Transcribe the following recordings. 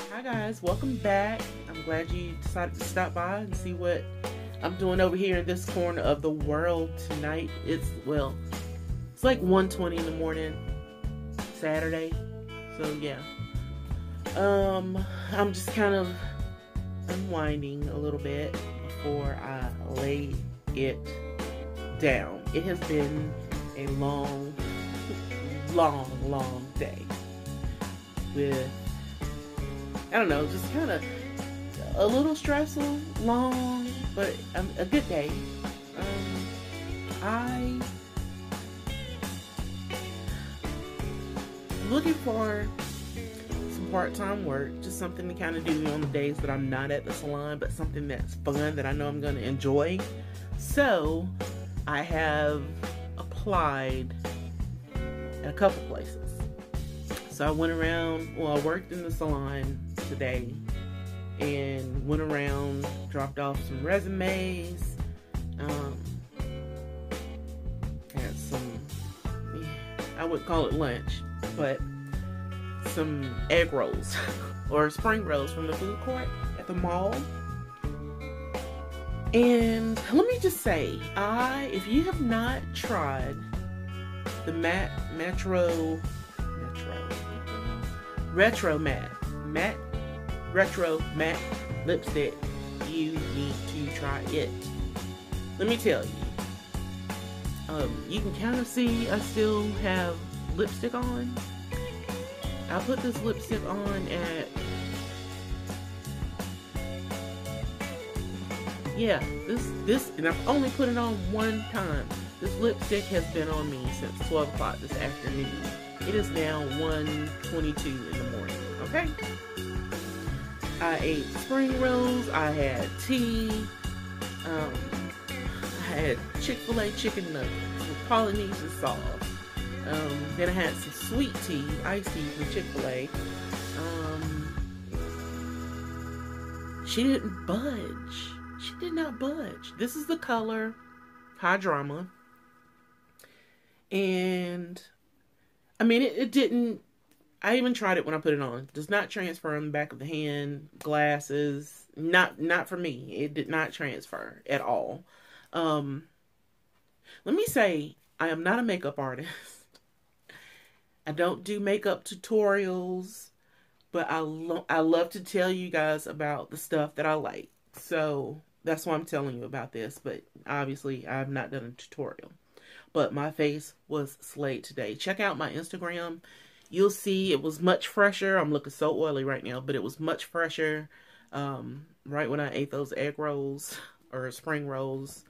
Hi guys, welcome back. I'm glad you decided to stop by and see what I'm doing over here in this corner of the world tonight. It's like 1:20 in the morning, Saturday. So yeah. I'm just kind of unwinding a little bit before I lay it down. It has been a long day with, I don't know, just kind of a little stressful, long, but a good day. I'm looking for some part-time work, just something to kind of do on the days that I'm not at the salon, but something that's fun that I know I'm going to enjoy. So I have applied at a couple places. So I went around, I worked in the salon today and went around, dropped off some resumes, had some, I would call it lunch, but some egg rolls or spring rolls from the food court at the mall. And let me just say, if you have not tried the Retro Matte lipstick, you need to try it. Let me tell you, you can kind of see I still have lipstick on. I put this lipstick on at, this, and I've only put it on one time. This lipstick has been on me since 12 o'clock this afternoon. It is now 1:22 in the morning, okay? I ate spring rolls, I had tea, I had Chick-fil-A chicken nuggets with Polynesian sauce. Then I had some sweet tea, iced tea from Chick-fil-A. She didn't budge. She did not budge. This is the color High Drama. And I mean, it didn't, I even tried it when I put it on. It does not transfer on the back of the hand, glasses, not for me. It did not transfer at all. Let me say, I am not a makeup artist. I don't do makeup tutorials, but I love to tell you guys about the stuff that I like. So that's why I'm telling you about this, but obviously I have not done a tutorial. But my face was slayed today. Check out my Instagram. You'll see it was much fresher. I'm looking so oily right now, but it was much fresher right when I ate those egg rolls or spring rolls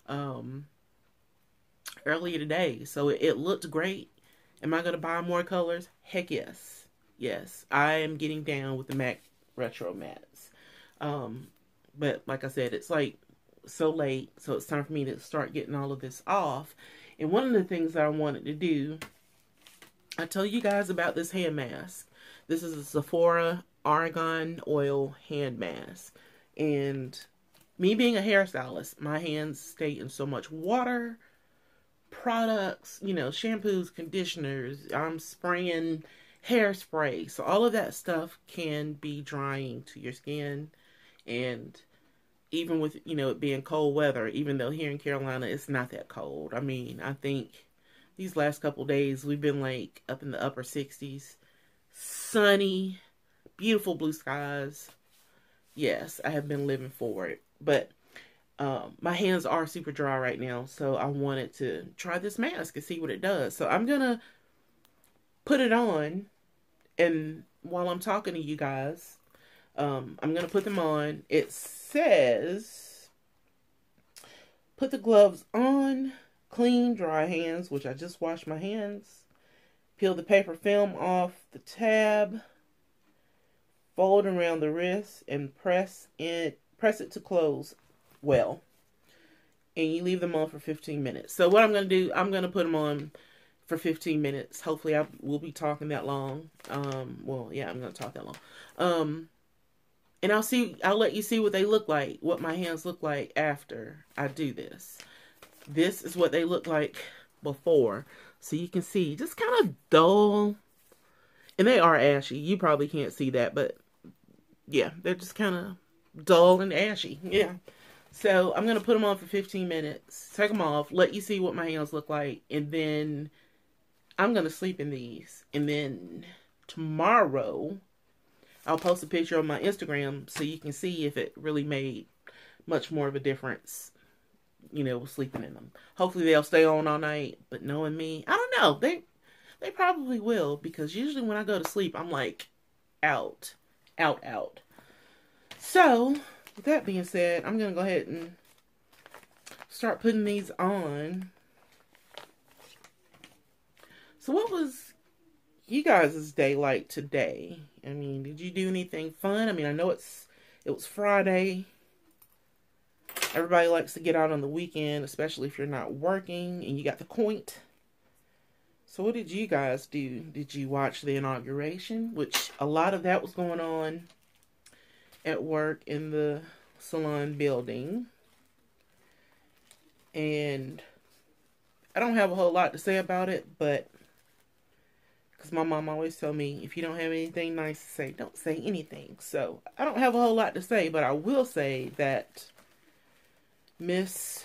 earlier today. So it looked great. Am I going to buy more colors? Heck yes. Yes, I am getting down with the MAC Retro Mattes. But like I said, it's like so late, so it's time for me to start getting all of this off. And one of the things that I wanted to do, I told you guys about this hand mask. This is a Sephora Argan Oil hand mask. And me being a hairstylist, my hands stay in so much water, products, shampoos, conditioners. I'm spraying hairspray. So all of that stuff can be drying to your skin. And even with, it being cold weather, even though here in Carolina, it's not that cold. I mean, I think these last couple days, we've been like up in the upper 60s. Sunny, beautiful blue skies. Yes, I have been living for it. But my hands are super dry right now, so I wanted to try this mask and see what it does. So I'm going to put it on, and while I'm talking to you guys, I'm going to put them on. It says, put the gloves on, clean, dry hands, which I just washed my hands. Peel the paper film off the tab. Fold around the wrist and press it to close well. And you leave them on for 15 minutes. So what I'm going to do, I'm going to put them on for 15 minutes. Hopefully I will be talking that long. Well, yeah, I'm going to talk that long. And I'll let you see what they look like, what my hands look like after I do this. This is what they look like before. So you can see, just kind of dull. And they are ashy. You probably can't see that, but yeah, they're just kind of dull and ashy. Yeah. So I'm going to put them on for 15 minutes, take them off, let you see what my hands look like, and then I'm going to sleep in these. And then tomorrow, I'll post a picture on my Instagram so you can see if it really made much more of a difference, you know, sleeping in them. Hopefully they'll stay on all night, but knowing me, I don't know. They probably will, because usually when I go to sleep, I'm like out. So, with that being said, I'm going to go ahead and start putting these on. So what was you guys' day like today? I mean, did you do anything fun? I mean, I know it was Friday. Everybody likes to get out on the weekend, especially if you're not working and you got the coint. So what did you guys do? Did you watch the inauguration? Which a lot of that was going on at work in the salon building. And I don't have a whole lot to say about it, but because my mom always told me, if you don't have anything nice to say, don't say anything. So I don't have a whole lot to say, but I will say that Miss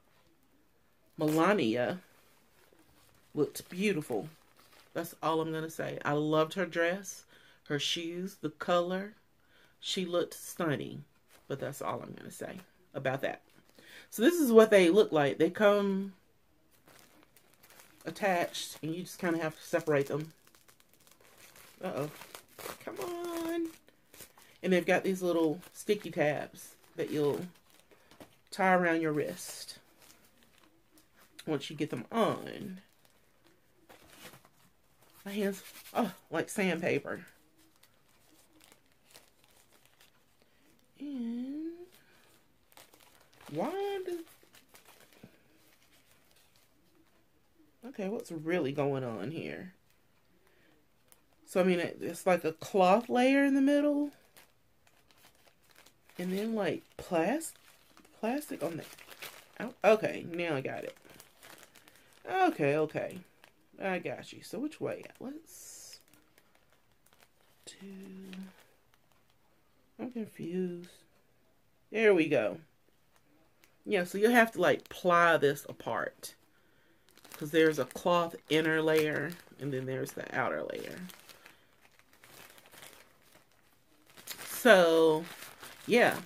Melania looked beautiful. That's all I'm going to say. I loved her dress, her shoes, the color. She looked stunning. But that's all I'm going to say about that. So this is what they look like. They come attached, and you just kind of have to separate them. Uh-oh. Come on. And they've got these little sticky tabs that you'll tie around your wrist once you get them on. My hands, oh, like sandpaper. And why does... Okay, what's really going on here? So, I mean, it's like a cloth layer in the middle. And then, like, plastic on the... Oh, okay, now I got it. Okay. I got you. So, which way? Let's do... I'm confused. There we go. Yeah, so you'll have to, like, ply this apart. Because there's a cloth inner layer, and then there's the outer layer. So, yeah.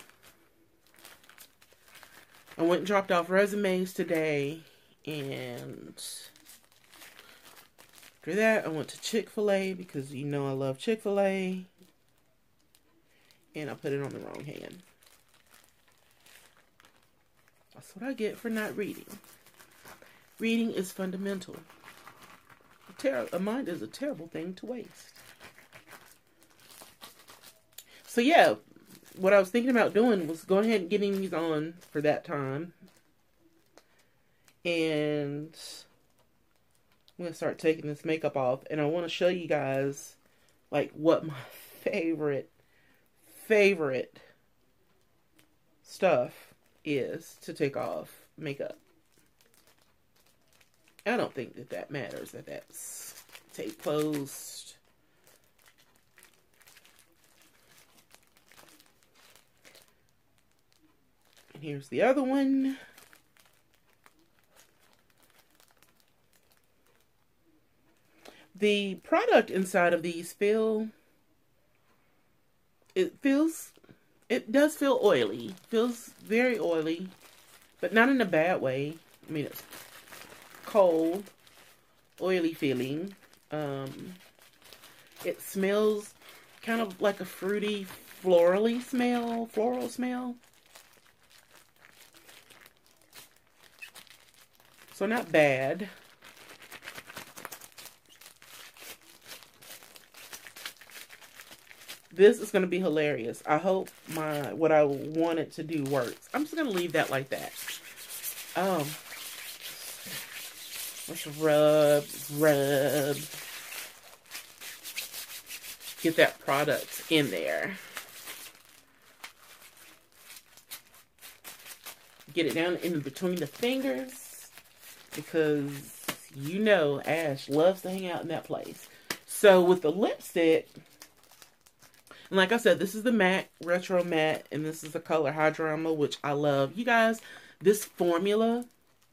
I went and dropped off resumes today, and after that, I went to Chick-fil-A, because you know I love Chick-fil-A, and I put it on the wrong hand. That's what I get for not reading. Reading is fundamental. A mind is a terrible thing to waste. So yeah, what I was thinking about doing was going ahead and getting these on for that time. And I'm going to start taking this makeup off. And I want to show you guys, like, what my favorite stuff is to take off makeup. I don't think that matters, that's tape closed. And here's the other one. The product inside of these it does feel oily. Feels very oily, but not in a bad way. I mean, it's cold, oily feeling. It smells kind of like a fruity, floral smell. So not bad. This is going to be hilarious. I hope what I wanted to do works. I'm just going to leave that like that. Let's rub. Get that product in there. Get it down in between the fingers, because you know Ash loves to hang out in that place. So with the lipstick, And like I said, this is the MAC Retro Matte, and this is the color Hydroma, which I love. You guys, this formula,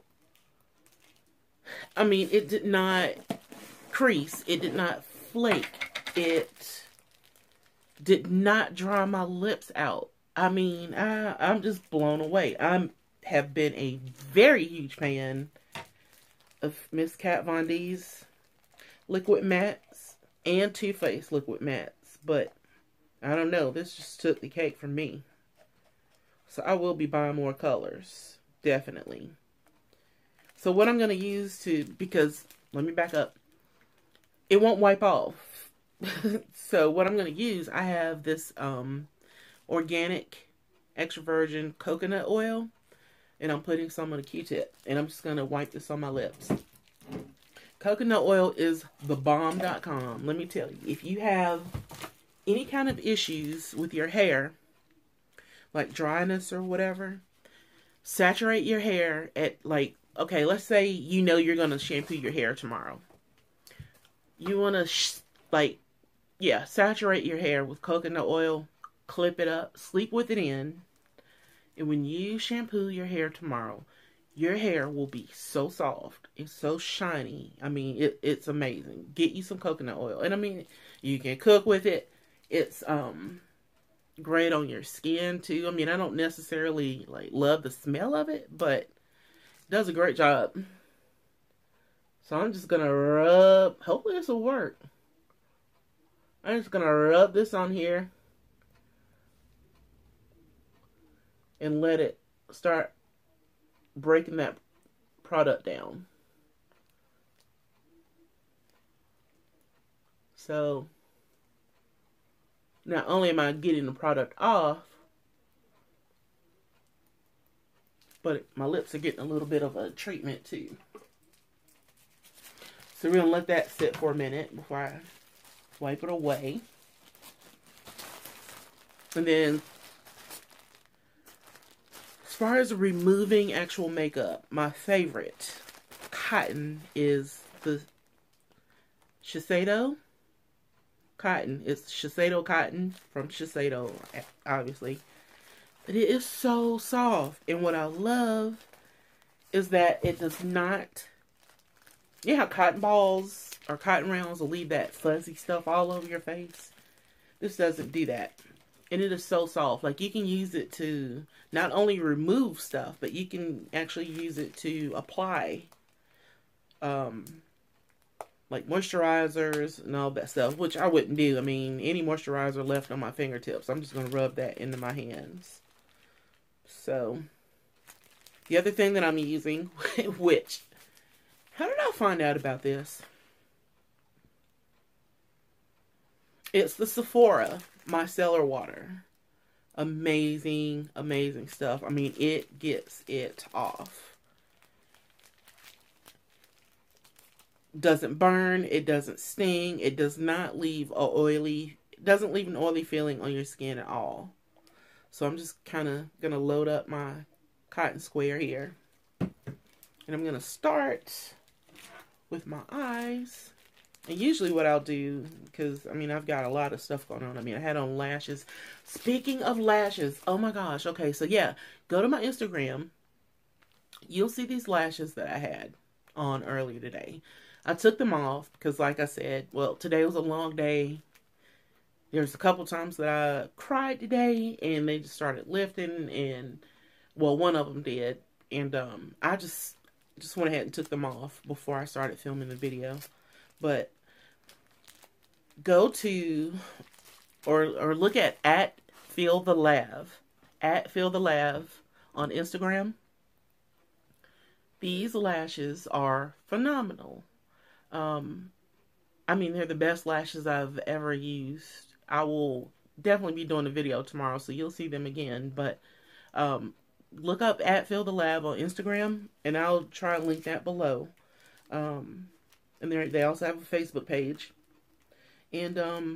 I mean, it did not crease. It did not flake. It did not dry my lips out. I mean, I'm just blown away. I have been a very huge fan of Miss Kat Von D's liquid mattes and Too Faced liquid mattes, but I don't know, this just took the cake for me. So I will be buying more colors, definitely. So what I'm going to use because, let me back up, it won't wipe off. So what I'm going to use, I have this organic extra virgin coconut oil. And I'm putting some on a Q-tip. And I'm just going to wipe this on my lips. Coconut oil is thebomb.com. Let me tell you. If you have any kind of issues with your hair, like dryness or whatever, saturate your hair at like, okay, let's say you know you're going to shampoo your hair tomorrow. You want to, saturate your hair with coconut oil. Clip it up. Sleep with it in. And when you shampoo your hair tomorrow, your hair will be so soft. It's so shiny. I mean, it's amazing. Get you some coconut oil. And I mean, you can cook with it. It's great on your skin too. I mean, I don't necessarily love the smell of it, but it does a great job. So I'm just going to rub. Hopefully this will work. I'm just going to rub this on here. And let it start breaking that product down. So, not only am I getting the product off, but my lips are getting a little bit of a treatment too. So we're going to let that sit for a minute before I wipe it away. And then, as far as removing actual makeup, my favorite cotton is the Shiseido cotton. It's Shiseido cotton from Shiseido, obviously. But it is so soft. And what I love is that it does not... You know how cotton balls or cotton rounds will leave that fuzzy stuff all over your face? This doesn't do that. And it is so soft. Like, you can use it to not only remove stuff, but you can actually use it to apply, like moisturizers and all that stuff, which I wouldn't do. I mean, any moisturizer left on my fingertips, I'm just going to rub that into my hands. So, the other thing that I'm using, which, how did I find out about this? It's the Sephora micellar water. Amazing, amazing stuff. I mean, it gets it off. Doesn't burn. It doesn't sting. It does not leave doesn't leave an oily feeling on your skin at all. So I'm just kind of going to load up my cotton square here. And I'm going to start with my eyes. And usually what I'll do, because, I mean, I've got a lot of stuff going on. I mean, I had on lashes. Speaking of lashes, oh my gosh. Okay, so yeah, go to my Instagram. You'll see these lashes that I had on earlier today. I took them off because, like I said, well, today was a long day. There's a couple times that I cried today, and they just started lifting, and, well, one of them did. And I just went ahead and took them off before I started filming the video. But go to, or look at Feel the Lav, on Instagram. These lashes are phenomenal. I mean, they're the best lashes I've ever used. I will definitely be doing a video tomorrow, so you'll see them again. But look up Feel the Lav on Instagram, and I'll try and link that below. And they also have a Facebook page. And,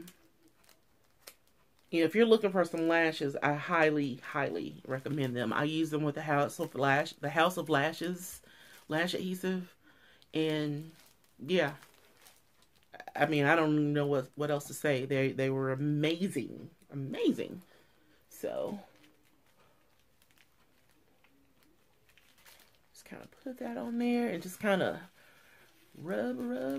you know, if you're looking for some lashes, I highly, highly recommend them. I use them with the House of Lashes lash adhesive. And, yeah. I mean, I don't even know what else to say. They were amazing. amazing. So, just kind of put that on there and just kind of rub.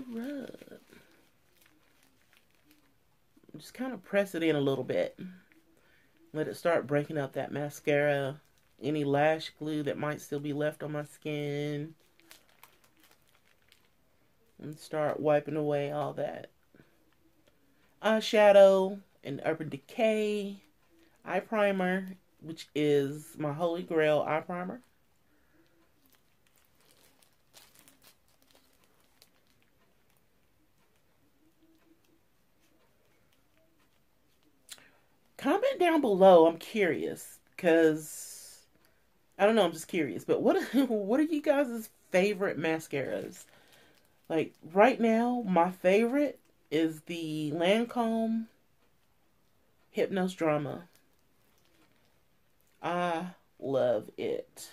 Just kind of press it in a little bit. Let it start breaking up that mascara. Any lash glue that might still be left on my skin. And start wiping away all that eyeshadow and Urban Decay eye primer, which is my holy grail eye primer. Comment down below. I'm curious because I don't know. I'm just curious. But what are you guys' favorite mascaras? Like right now, my favorite is the Lancome Hypnose Drama. I love it.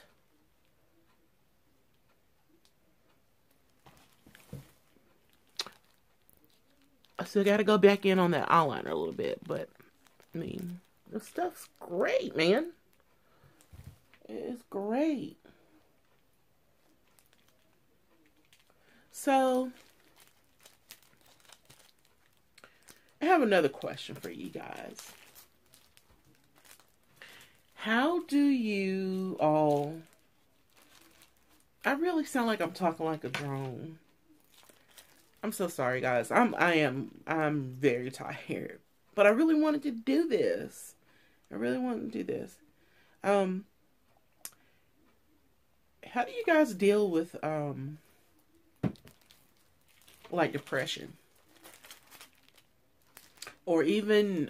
I still got to go back in on that eyeliner a little bit, but I mean, this stuff's great, man. It is great. So, I have another question for you guys. How do you all... I really sound like I'm talking like a drone. I'm so sorry, guys. I'm very tired. But I really wanted to do this. How do you guys deal with like depression? Or even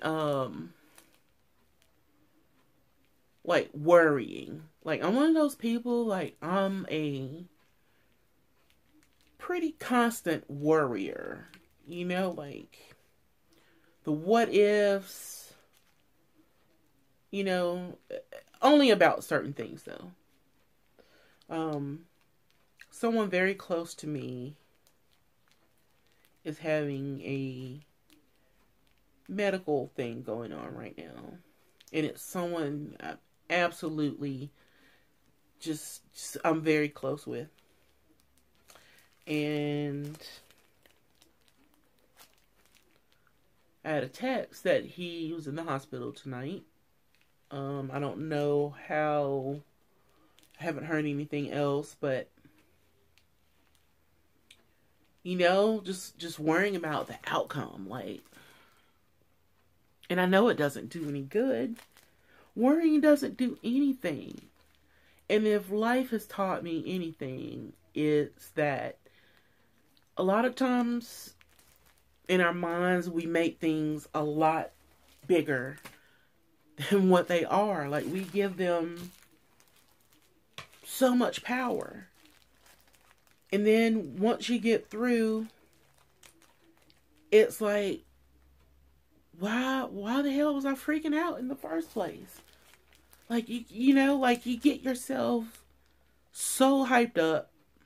like worrying? Like, I'm one of those people, like, I'm a pretty constant worrier. You know, like the what ifs, you know, only about certain things though. Someone very close to me is having a medical thing going on right now. And it's someone I absolutely just I'm very close with. And I had a text that he was in the hospital tonight. I don't know how. I haven't heard anything else, but you know, just worrying about the outcome, like, and I know it doesn't do any good. Worrying doesn't do anything. And if life has taught me anything, it's that a lot of times in our minds we make things a lot bigger than what they are. Like, we give them so much power. And then once you get through, it's like, why the hell was I freaking out in the first place? Like, you know, like you get yourself so hyped up.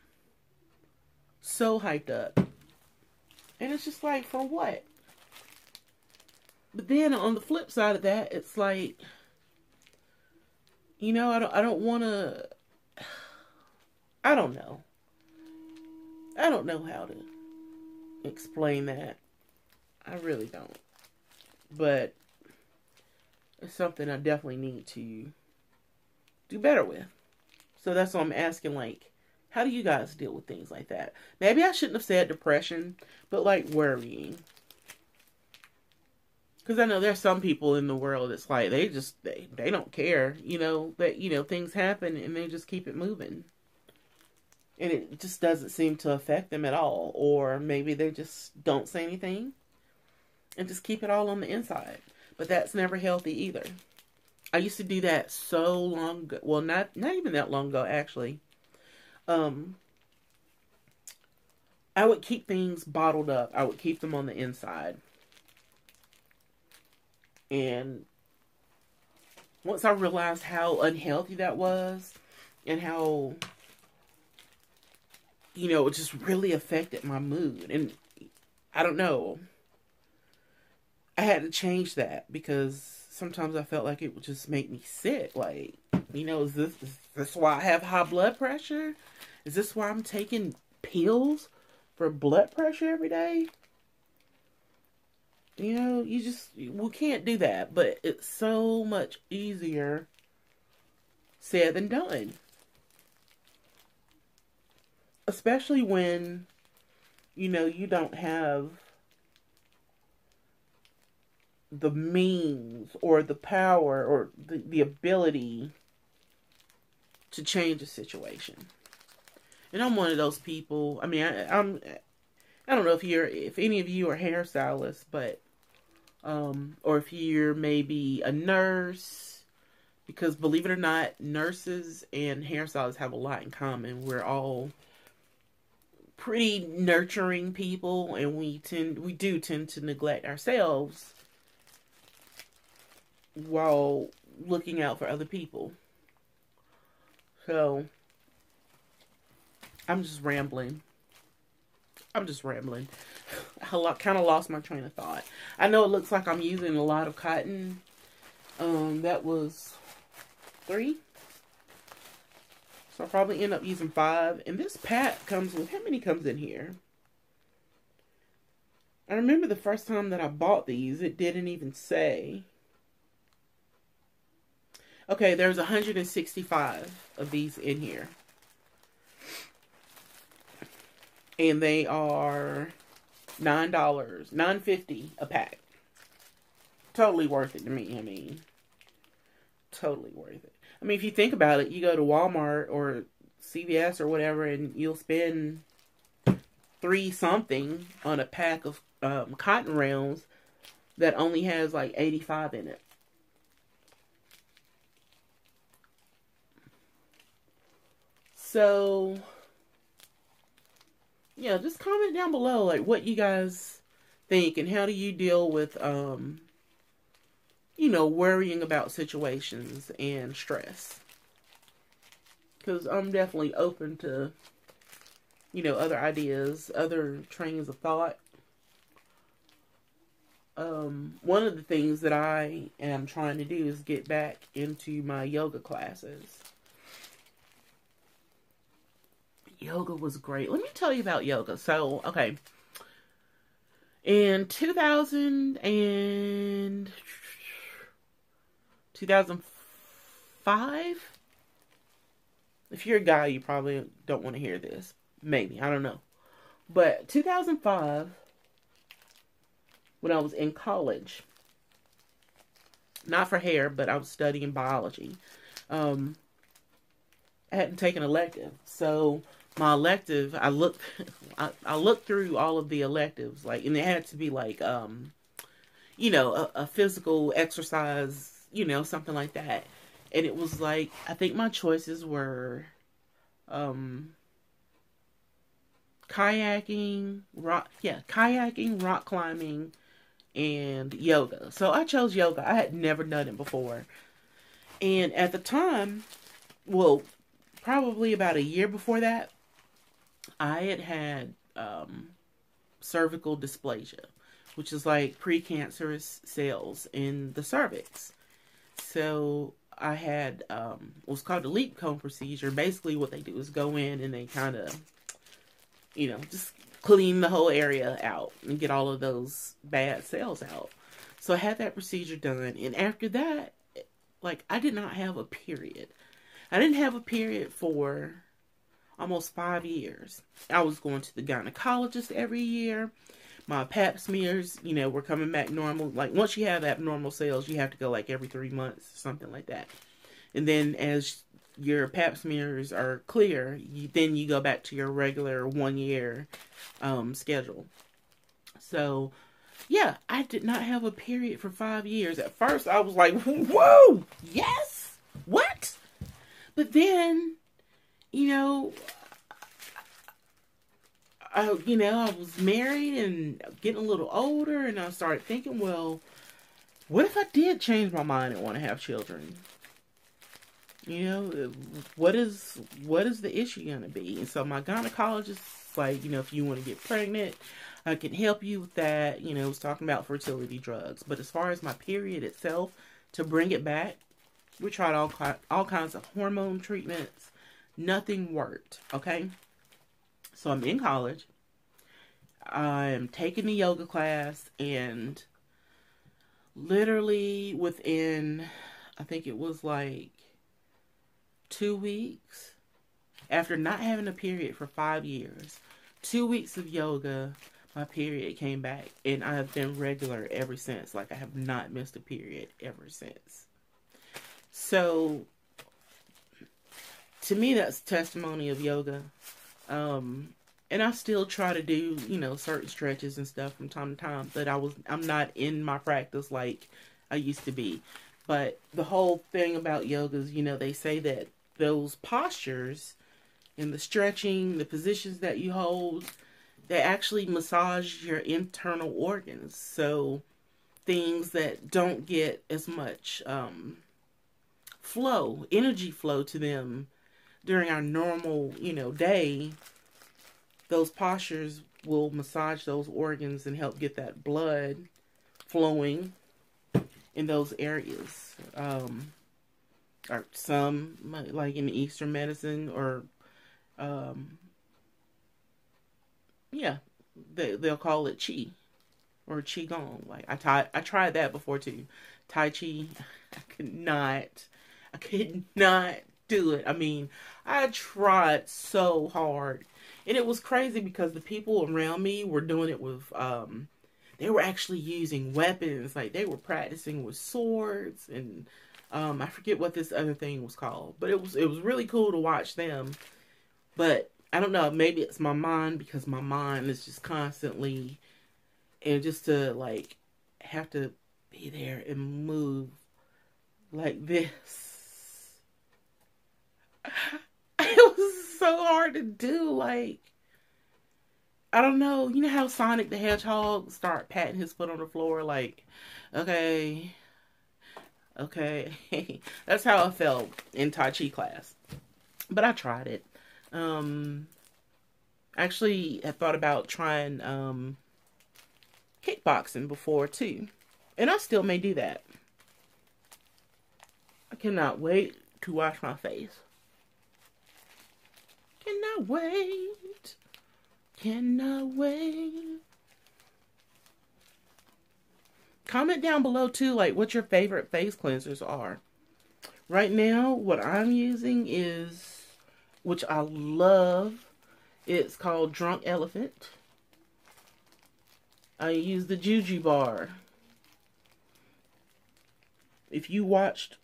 And it's just like, for what? But then on the flip side of that, it's like, you know, I don't want to, I don't know. I don't know how to explain that. I really don't. But it's something I definitely need to do better with. So that's why I'm asking, like, how do you guys deal with things like that? Maybe I shouldn't have said depression, but like worrying. Because I know there's some people in the world that's like, they don't care, you know, that, you know, things happen and they just keep it moving. And it just doesn't seem to affect them at all. Or maybe they just don't say anything and just keep it all on the inside. But that's never healthy either. I used to do that so long ago. Well, not even that long ago, actually. I would keep things bottled up. I would keep them on the inside. And once I realized how unhealthy that was and how, you know, it just really affected my mood. And I don't know. I had to change that because sometimes I felt like it would just make me sick. Like, is this why I have high blood pressure? Is this why I'm taking pills for blood pressure every day? We can't do that. But it's so much easier said than done. Especially when, you don't have the means or the power or the ability to change a situation. And I'm one of those people. I mean, I don't know if any of you are hairstylists, but or if you're maybe a nurse, because believe it or not, nurses and hairstylists have a lot in common. We're all pretty nurturing people, and we do tend to neglect ourselves while looking out for other people. So, I'm just rambling. I kind of lost my train of thought. I know it looks like I'm using a lot of cotton. That was 3. So I'll probably end up using 5. And this pack comes with, how many comes in here? I remember the first time that I bought these, it didn't even say. Okay, there's 165 of these in here. And they are $9, $9.50 a pack. Totally worth it to me. I mean, totally worth it. I mean, if you think about it, you go to Walmart or CVS or whatever, and you'll spend $3 something on a pack of cotton rounds that only has like 85 in it. So, yeah, just comment down below, like, what you guys think, and how do you deal with, worrying about situations and stress. Because I'm definitely open to, other ideas, other trains of thought. One of the things that I am trying to do is get back into my yoga classes. Yoga was great. Let me tell you about yoga. So, okay. In 2005, if you're a guy, you probably don't want to hear this. Maybe. I don't know. But 2005, when I was in college, not for hair, but I was studying biology, I hadn't taken an elective. So, my elective, I looked through all of the electives, like, and it had to be like, a physical exercise, something like that. And it was like, I think my choices were, kayaking, rock climbing, and yoga. So I chose yoga. I had never done it before. And at the time, well, probably about a year before that, I had cervical dysplasia, which is like precancerous cells in the cervix. So I had what's called the leap cone procedure. Basically what they do is go in and they kind of, just clean the whole area out and get all of those bad cells out. So I had that procedure done. And after that, like, I did not have a period. I didn't have a period for almost 5 years. I was going to the gynecologist every year. My pap smears, were coming back normal. Like, once you have abnormal cells, you have to go like every 3 months, something like that. And then as your pap smears are clear, then you go back to your regular 1 year schedule. So, yeah, I did not have a period for 5 years. At first, I was like, whoa, yes, what? But then, I was married and getting a little older, and I started thinking, well, what if I did change my mind and want to have children? What is the issue going to be? And so my gynecologist, like, if you want to get pregnant, I can help you with that. You know, it was talking about fertility drugs. But as far as my period itself, to bring it back, we tried all kinds of hormone treatments. Nothing worked, okay? So I'm in college. I'm taking the yoga class, and literally within, I think it was like 2 weeks, after not having a period for 5 years, 2 weeks of yoga, my period came back, and I have been regular ever since. Like, I have not missed a period ever since. So, to me, that's testimony of yoga. And I still try to do, you know, certain stretches and stuff from time to time, but I'm not in my practice like I used to be. But the whole thing about yoga is, you know, they say that those postures and the stretching, the positions that you hold, they actually massage your internal organs. So things that don't get as much energy flow to them during our normal, you know, day, those postures will massage those organs and help get that blood flowing in those areas. Or some, like in Eastern medicine, or yeah, they'll call it chi or qigong. Like I tried that before too. Tai Chi, I could not do it. I mean, I tried so hard, and it was crazy because the people around me were doing it with they were actually using weapons. Like, they were practicing with swords, and I forget what this other thing was called, but it was really cool to watch them. But I don't know, maybe it's my mind, because my mind is just constantly, and just to like have to be there and move like this. It was so hard to do. Like, I don't know. You know how Sonic the Hedgehog start patting his foot on the floor? Like, okay. That's how I felt in Tai Chi class. But I tried it. Actually, I thought about trying kickboxing before too. And I still may do that. I cannot wait to wash my face. Cannot wait. Cannot wait. Comment down below too, like, what your favorite face cleansers are. Right now, what I'm using is, which I love, it's called Drunk Elephant. I use the Juju bar. If you watched,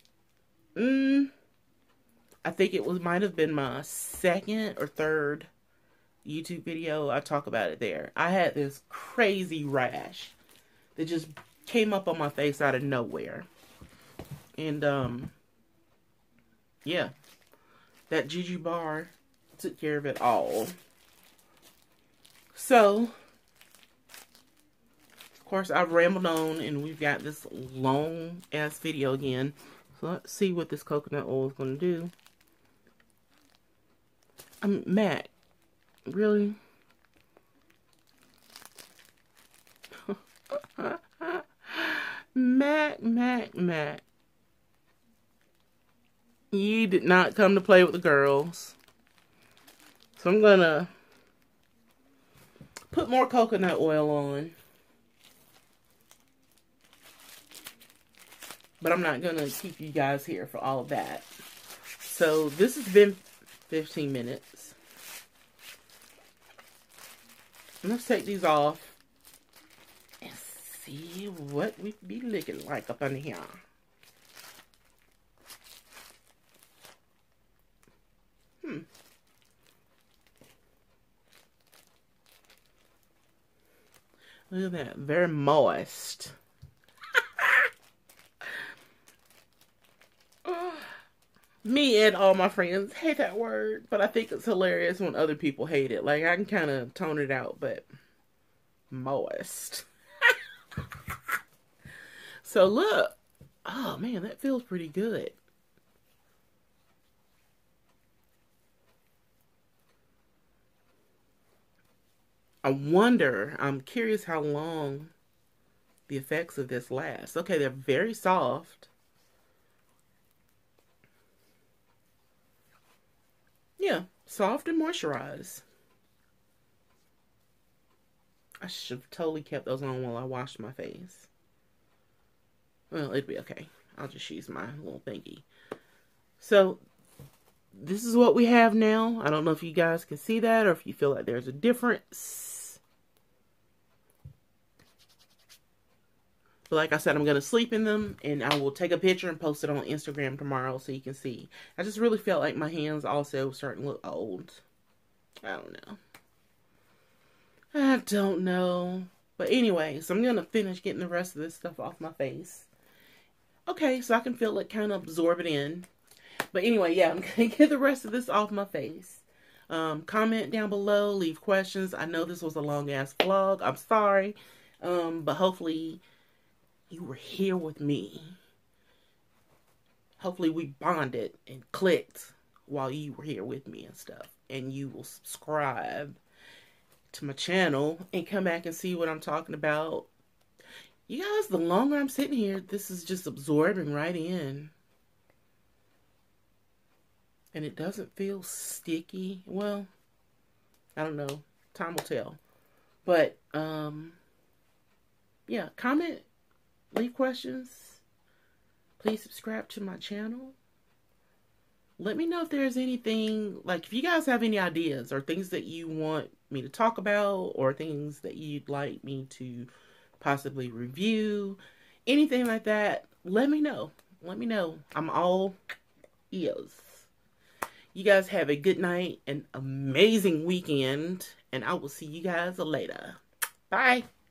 I think it might have been my second or third YouTube video, I talk about it there. I had this crazy rash that just came up on my face out of nowhere. And, yeah. That Juju bar took care of it all. So, of course, I've rambled on, and we've got this long-ass video again. So let's see what this coconut oil is going to do. Matt, really? Matt. You did not come to play with the girls. So I'm gonna put more coconut oil on. But I'm not gonna keep you guys here for all of that. So this has been 15 minutes. Let's take these off and see what we be looking like up under here. Look at that, very moist. Me and all my friends hate that word, but I think it's hilarious when other people hate it. Like, I can kind of tone it out, but moist. So look. Oh man, that feels pretty good. I'm curious how long the effects of this last. Okay, they're very soft. Yeah, soft and moisturized. I should have totally kept those on while I washed my face. Well, it'd be okay. I'll just use my little thingy. So, this is what we have now. I don't know if you guys can see that or if you feel like there's a difference. But like I said, I'm going to sleep in them, and I will take a picture and post it on Instagram tomorrow so you can see. I just really felt like my hands also starting to look old. I don't know. I don't know. But anyway, so I'm going to finish getting the rest of this stuff off my face. Okay, so I can feel it kind of absorb it in. But anyway, yeah, I'm going to get the rest of this off my face. Comment down below, leave questions. I know this was a long-ass vlog. I'm sorry. But hopefully you were here with me. Hopefully we bonded and clicked while you were here with me and stuff. And you will subscribe to my channel and come back and see what I'm talking about. You guys, the longer I'm sitting here, this is just absorbing right in. And it doesn't feel sticky. Well, I don't know. Time will tell. But, yeah, comment, leave questions. Please subscribe to my channel. Let me know if there's anything, like if you guys have any ideas or things that you want me to talk about or things that you'd like me to possibly review. Anything like that, let me know. Let me know. I'm all ears. You guys have a good night, an amazing weekend, and I will see you guys later. Bye.